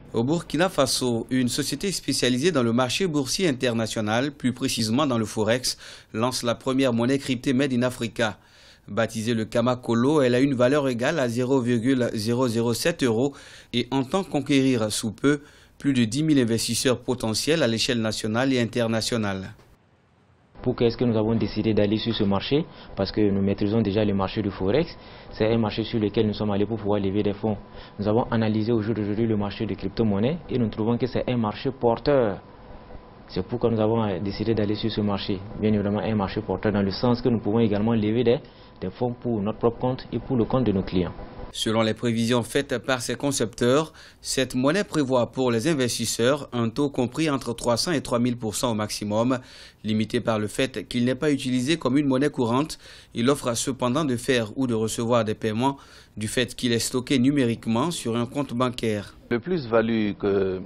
Au Burkina Faso, une société spécialisée dans le marché boursier international, plus précisément dans le Forex, lance la première monnaie cryptée Made in Africa. Baptisée le Kamakolo, elle a une valeur égale à 0,007 € et entend conquérir sous peu plus de 10 000 investisseurs potentiels à l'échelle nationale et internationale. Pourquoi est-ce que nous avons décidé d'aller sur ce marché? Parce que nous maîtrisons déjà le marché du Forex. C'est un marché sur lequel nous sommes allés pour pouvoir lever des fonds. Nous avons analysé au jour d'aujourd'hui le marché des crypto-monnaies et nous trouvons que c'est un marché porteur. C'est pourquoi nous avons décidé d'aller sur ce marché. Bien évidemment, un marché porteur dans le sens que nous pouvons également lever des fonds pour notre propre compte et pour le compte de nos clients. Selon les prévisions faites par ses concepteurs, cette monnaie prévoit pour les investisseurs un taux compris entre 300 et 3000 % au maximum. Limité par le fait qu'il n'est pas utilisé comme une monnaie courante, il offre cependant de faire ou de recevoir des paiements du fait qu'il est stocké numériquement sur un compte bancaire. Le plus-value que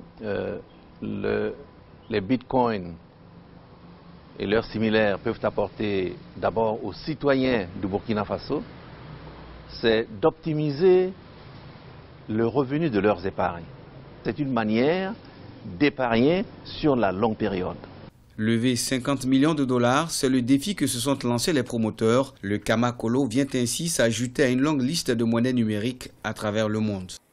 les bitcoins et leurs similaires peuvent apporter d'abord aux citoyens du Burkina Faso, c'est d'optimiser le revenu de leurs épargnes. C'est une manière d'épargner sur la longue période. Lever 50 millions de dollars, c'est le défi que se sont lancés les promoteurs. Le Kamakolo vient ainsi s'ajouter à une longue liste de monnaies numériques à travers le monde.